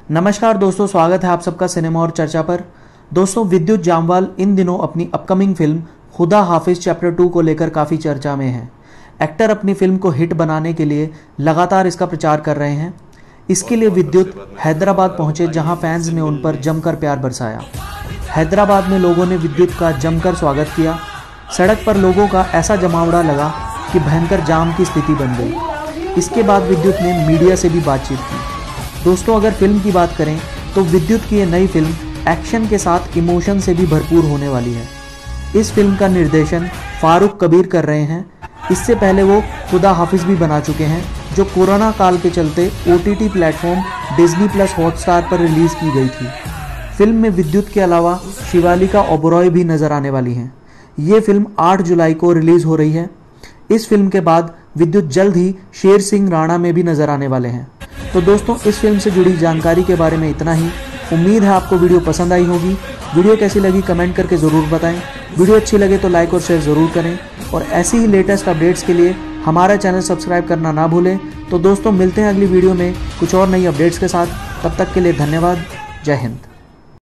नमस्कार दोस्तों, स्वागत है आप सबका सिनेमा और चर्चा पर। दोस्तों, विद्युत जामवाल इन दिनों अपनी अपकमिंग फिल्म खुदा हाफिज चैप्टर 2 को लेकर काफ़ी चर्चा में है। एक्टर अपनी फिल्म को हिट बनाने के लिए लगातार इसका प्रचार कर रहे हैं। इसके लिए विद्युत हैदराबाद पहुंचे, जहां फैंस ने उन पर जमकर प्यार बरसाया। हैदराबाद में लोगों ने विद्युत का जमकर स्वागत किया। सड़क पर लोगों का ऐसा जमावड़ा लगा कि भयंकर जाम की स्थिति बन गई। इसके बाद विद्युत ने मीडिया से भी बातचीत की। दोस्तों, अगर फिल्म की बात करें तो विद्युत की ये नई फिल्म एक्शन के साथ इमोशन से भी भरपूर होने वाली है। इस फिल्म का निर्देशन फारूक कबीर कर रहे हैं। इससे पहले वो खुदा हाफिज भी बना चुके हैं, जो कोरोना काल के चलते OTT platform Disney plus Hotstar पर रिलीज की गई थी। फिल्म में विद्युत के अलावा शिवालिका ओबरॉय भी नजर आने वाली हैं। ये फिल्म 8 जुलाई को रिलीज हो रही है। इस फिल्म के बाद विद्युत जल्द ही शेर सिंह राणा में भी नजर आने वाले हैं। तो दोस्तों, इस फिल्म से जुड़ी जानकारी के बारे में इतना ही। उम्मीद है आपको वीडियो पसंद आई होगी। वीडियो कैसी लगी कमेंट करके ज़रूर बताएं। वीडियो अच्छी लगे तो लाइक और शेयर ज़रूर करें और ऐसी ही लेटेस्ट अपडेट्स के लिए हमारा चैनल सब्सक्राइब करना ना भूलें। तो दोस्तों, मिलते हैं अगली वीडियो में कुछ और नई अपडेट्स के साथ। तब तक के लिए धन्यवाद। जय हिंद।